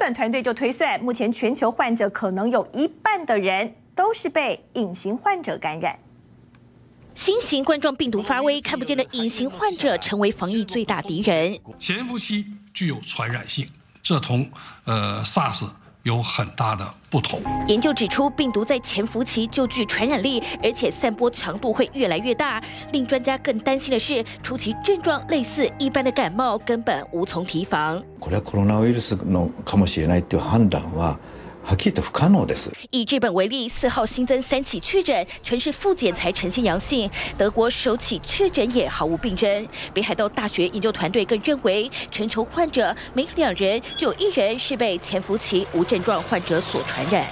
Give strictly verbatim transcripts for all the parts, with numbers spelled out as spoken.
本团队就推算，目前全球患者可能有一半的人都是被隐形患者感染。 新型冠状病毒发威，看不见的隐形患者成为防疫最大敌人。 潜伏期具有传染性，这同呃 SARS 有很大的不同。 研究指出，病毒在潜伏期就具传染力，而且散播强度会越来越大。令专家更担心的是，初期症状类似一般的感冒，根本无从提防。 これはコロナウイルスのかもしれないという判断は。 以日本为例，四号新增三起确诊，全是复检才呈现阳性。德国首起确诊也毫无病征。北海道大学研究团队更认为，全球患者每两人就有一人是被潜伏期无症状患者所传染。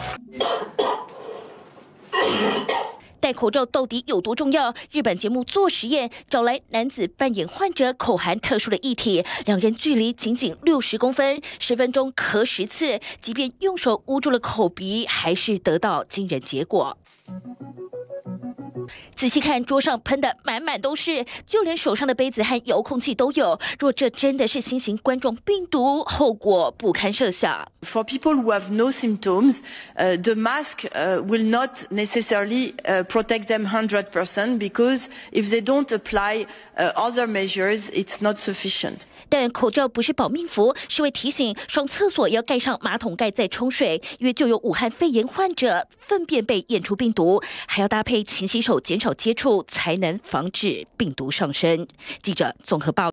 戴口罩到底有多重要？日本节目做实验，找来男子扮演患者，口含特殊的液体，两人距离仅仅六十公分，十分钟咳十次，即便用手捂住了口鼻，还是得到惊人结果。 仔细看，桌上喷的满满都是，就连手上的杯子和遥控器都有。若这真的是新型冠状病毒，后果不堪设想。 For people who have no symptoms, uh, the mask uh, will not necessarily uh, protect them one hundred percent because if they don't apply uh, other measures, it's not sufficient. 但口罩不是保命符，是为提醒上厕所要盖上马桶盖再冲水，因为就有武汉肺炎患者粪便被验出病毒，还要搭配勤洗手、减少接触，才能防止病毒上升。记者综合报。